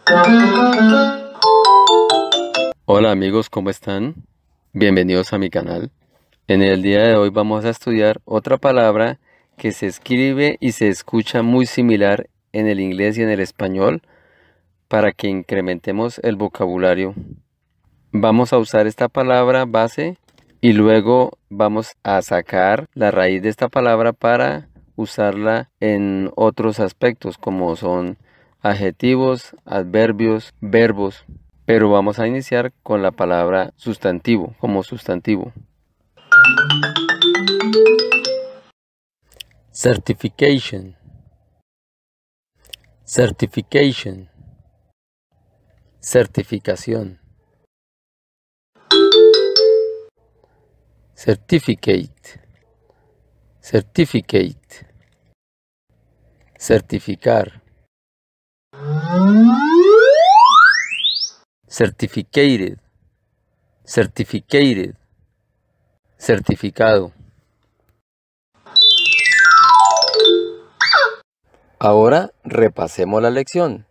Hola amigos, ¿cómo están? Bienvenidos a mi canal. En el día de hoy vamos a estudiar otra palabra que se escribe y se escucha muy similar en el inglés y en el español para que incrementemos el vocabulario. Vamos a usar esta palabra base y luego vamos a sacar la raíz de esta palabra para usarla en otros aspectos como son adjetivos, adverbios, verbos. Pero vamos a iniciar con la palabra sustantivo, como sustantivo. Certification. Certification. Certificación. Certificate. Certificate. Certificar. Certificated. Certificated. Certificado. Ahora repasemos la lección.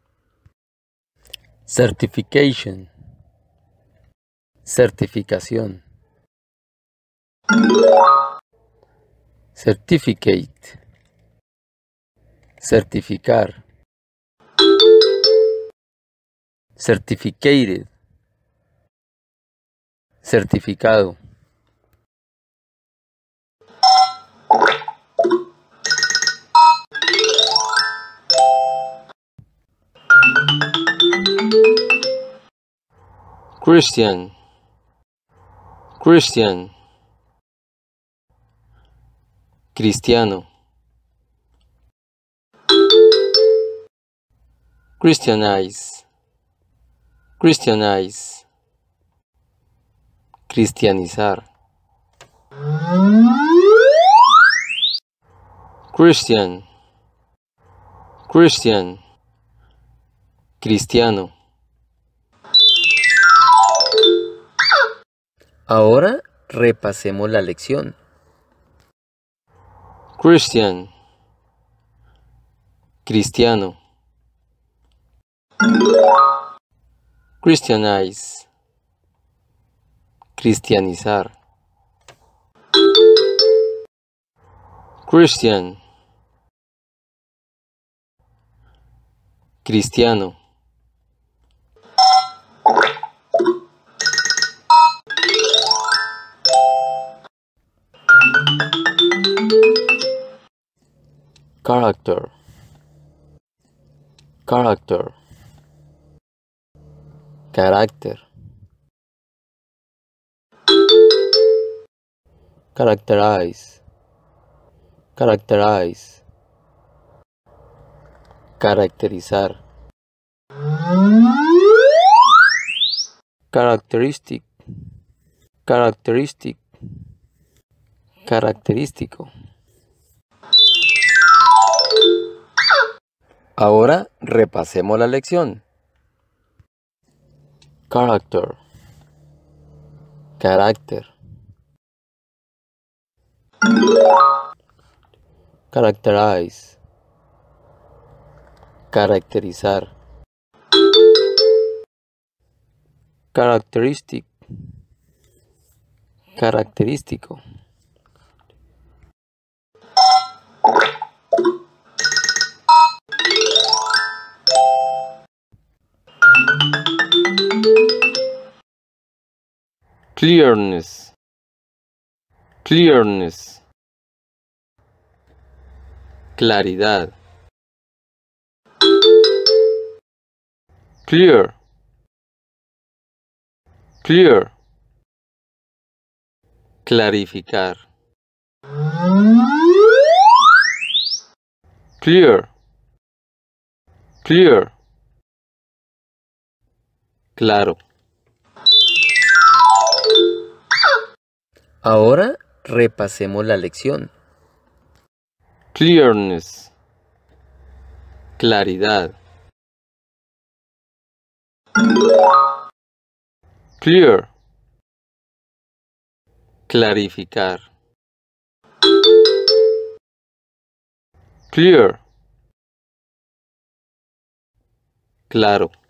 Certification. Certificación. Certificate. Certificar. Certificated. Certificado. Christian. Christian. Cristiano. Christianize. Christianize. Cristianizar. Christian. Christian. Cristiano. Ahora repasemos la lección. Christian. Cristiano. Christianize. Cristianizar. Christian. Cristiano. Character. Character. Carácter. Characterize. Characterize. Caracterizar. Characteristic. Characteristic. Característico. Ahora repasemos la lección. Character. Carácter. Characterize. Caracterizar. Characteristic. Característico. Clearness. Clearness. Claridad. Clear. Clear. Clarificar. Clear. Clear. Claro. Ahora repasemos la lección. Clearness. Claridad. Clear. Clarificar. Clear. claro.